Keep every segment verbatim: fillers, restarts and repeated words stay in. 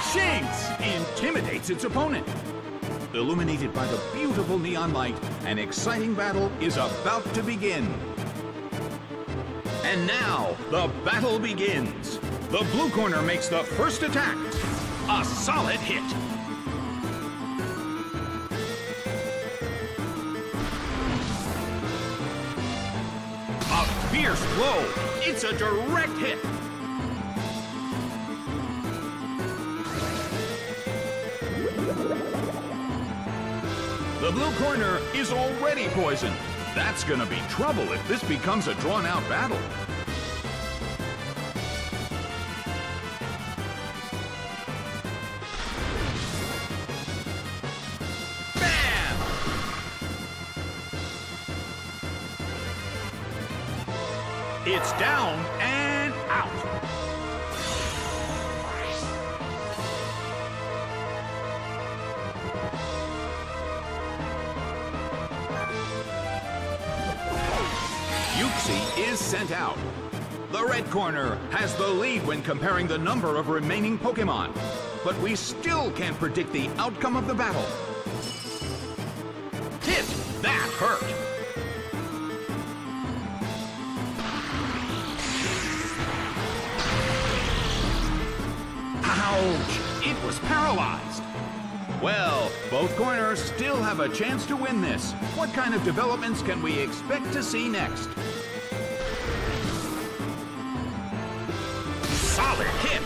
Shinx intimidates its opponent. Illuminated by the beautiful neon light, an exciting battle is about to begin. And now, the battle begins. The blue corner makes the first attack. A solid hit. A fierce blow. It's a direct hit. The blue corner is already poisoned. That's gonna be trouble if this becomes a drawn-out battle. Bam! It's down and out. Uxie is sent out. The red corner has the lead when comparing the number of remaining Pokémon, but we still can't predict the outcome of the battle. Hit! That hurt! Ouch! It was paralyzed. Well, both corners still have a chance to win this. What kind of developments can we expect to see next? Solid hit!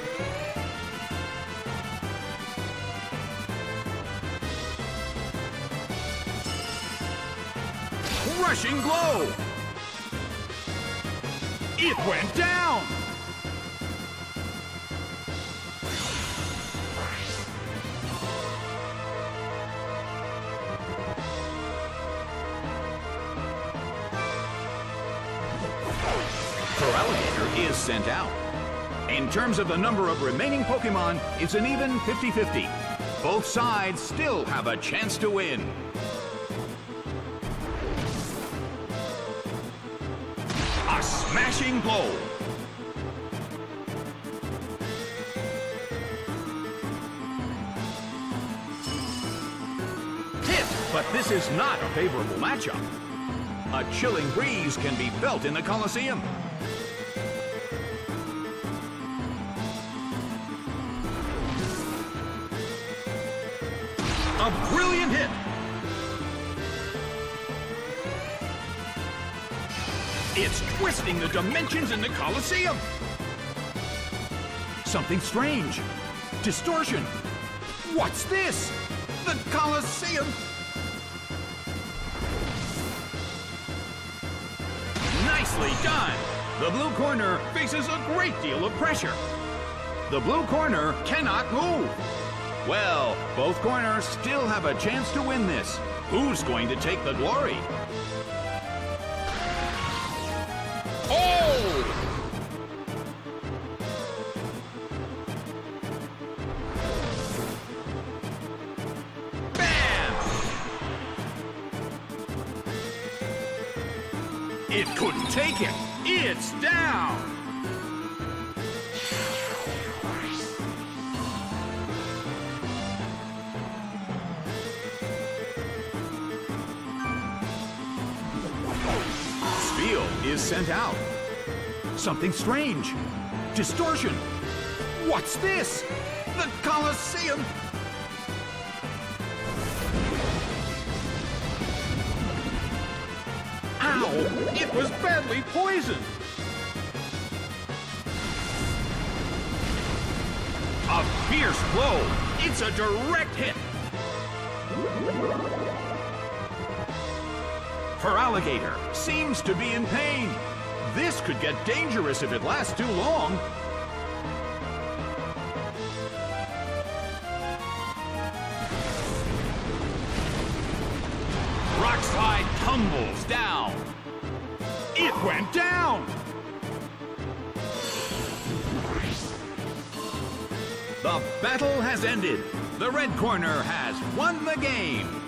Crushing blow! It went down! Feraligatr is sent out. In terms of the number of remaining Pokémon, it's an even fifty fifty. Both sides still have a chance to win. A smashing blow. Hit, but this is not a favorable matchup. A chilling breeze can be felt in the Colosseum. A brilliant hit! It's twisting the dimensions in the Colosseum! Something strange. Distortion. What's this? The Colosseum! Nicely done! The blue corner faces a great deal of pressure. The blue corner cannot move. Well, both corners still have a chance to win this. Who's going to take the glory? Oh! Bam! It couldn't take it. It's down. Is sent out. Something strange. Distortion. What's this? The Colosseum. Ow! It was badly poisoned. A fierce blow. It's a direct hit. Feraligatr seems to be in pain. This could get dangerous if it lasts too long. Rock slide tumbles down. It went down. The battle has ended. The red corner has won the game.